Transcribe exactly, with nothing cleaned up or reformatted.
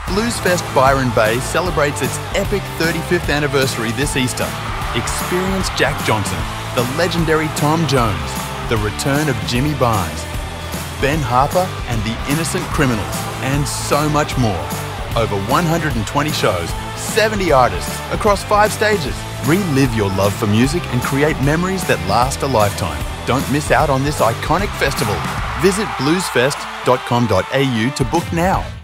Bluesfest Byron Bay celebrates its epic thirty-fifth anniversary this Easter. Experience Jack Johnson, the legendary Tom Jones, the return of Jimmy Barnes, Ben Harper and the Innocent Criminals, and so much more. Over one hundred twenty shows, seventy artists across five stages. Relive your love for music and create memories that last a lifetime. Don't miss out on this iconic festival. Visit bluesfest dot com dot a u to book now.